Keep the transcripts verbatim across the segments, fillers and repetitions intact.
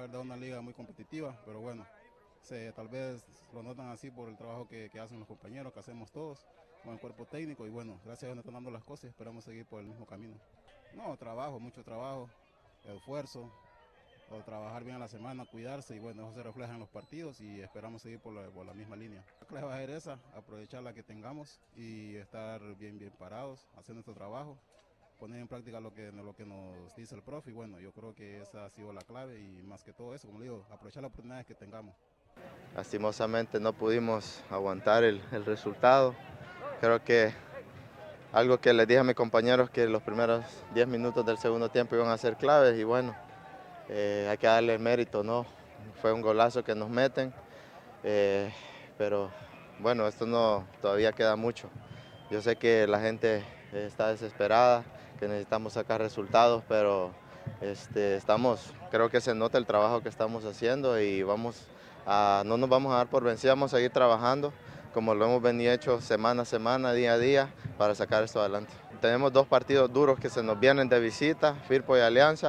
verdad una liga muy competitiva, pero bueno, se, tal vez lo notan así por el trabajo que, que hacen los compañeros, que hacemos todos, con el cuerpo técnico, y bueno, gracias a Dios nos están dando las cosas y esperamos seguir por el mismo camino. No, trabajo, mucho trabajo, esfuerzo, o trabajar bien a la semana, cuidarse, y bueno, eso se refleja en los partidos y esperamos seguir por la, por la misma línea. La clave va a ser esa, aprovechar la que tengamos y estar bien, bien parados, hacer nuestro trabajo, poner en práctica lo que, lo que nos dice el profe, y bueno, yo creo que esa ha sido la clave, y más que todo eso, como le digo, aprovechar las oportunidades que tengamos. Lastimosamente no pudimos aguantar el, el resultado. Creo que algo que les dije a mis compañeros, que los primeros diez minutos del segundo tiempo iban a ser claves, y bueno, eh, hay que darle el mérito, ¿no? Fue un golazo que nos meten, eh, pero bueno, esto no, todavía queda mucho. Yo sé que la gente está desesperada, que necesitamos sacar resultados, pero este, estamos, creo que se nota el trabajo que estamos haciendo, y vamos a, no nos vamos a dar por vencidos, vamos a seguir trabajando como lo hemos venido hecho semana a semana, día a día, para sacar esto adelante. Tenemos dos partidos duros que se nos vienen de visita, Firpo y Alianza,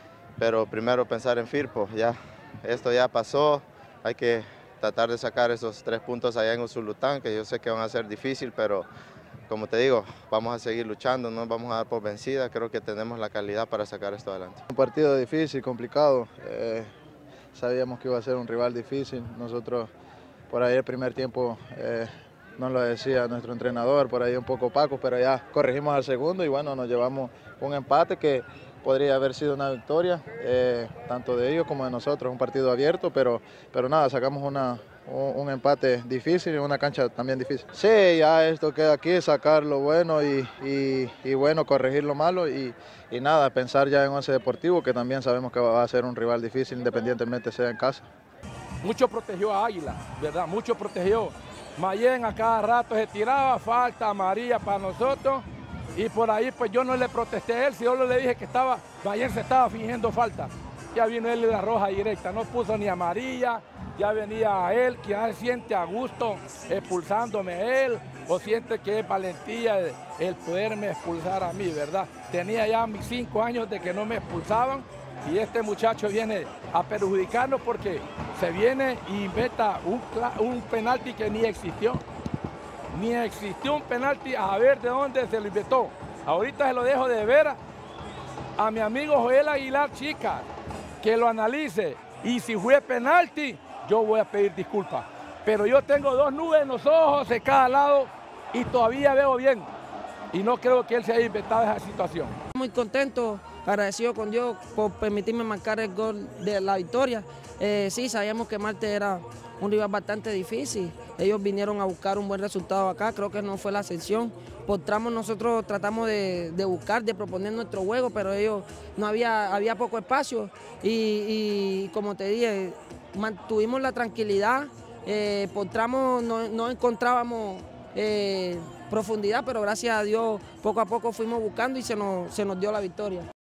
pero primero pensar en Firpo, ya, esto ya pasó, hay que tratar de sacar esos tres puntos allá en Usulután, que yo sé que van a ser difíciles, pero como te digo, vamos a seguir luchando, no nos vamos a dar por vencida, creo que tenemos la calidad para sacar esto adelante. Un partido difícil, complicado, eh, sabíamos que iba a ser un rival difícil, nosotros por ahí el primer tiempo eh, nos lo decía nuestro entrenador, por ahí un poco opaco, pero ya corregimos al segundo y bueno, nos llevamos un empate que podría haber sido una victoria, eh, tanto de ellos como de nosotros, un partido abierto, pero, pero nada, sacamos una, un, un empate difícil y una cancha también difícil. Sí, ya esto queda aquí, sacar lo bueno y, y, y bueno, corregir lo malo y, y nada, pensar ya en Once Deportivo, que también sabemos que va a ser un rival difícil independientemente sea en casa. Mucho protegió a Águila, ¿verdad? Mucho protegió. Mayen a cada rato se tiraba, falta amarilla para nosotros. Y por ahí pues yo no le protesté a él, si yo le dije que estaba, Mayen se estaba fingiendo falta. Ya vino él y la roja directa, no puso ni amarilla, ya venía a él, que ya se siente a gusto expulsándome él, o siente que es valentía el, el poderme expulsar a mí, ¿verdad? Tenía ya mis cinco años de que no me expulsaban, y este muchacho viene a perjudicarnos porque se viene y inventa un, un penalti que ni existió. Ni existió un penalti, a ver de dónde se lo inventó. Ahorita se lo dejo de ver a mi amigo Joel Aguilar, chica, que lo analice. Y si fue penalti, yo voy a pedir disculpas. Pero yo tengo dos nubes en los ojos de cada lado y todavía veo bien. Y no creo que él se haya inventado esa situación. Muy contento, agradecido con Dios por permitirme marcar el gol de la victoria. Eh, sí, sabíamos que Marte era un rival bastante difícil. Ellos vinieron a buscar un buen resultado acá, creo que no fue la excepción. Por tramos nosotros tratamos de, de buscar, de proponer nuestro juego, pero ellos no había, había poco espacio y, y como te dije, mantuvimos la tranquilidad. Eh, por tramos no, no encontrábamos eh, profundidad, pero gracias a Dios poco a poco fuimos buscando y se nos, se nos dio la victoria.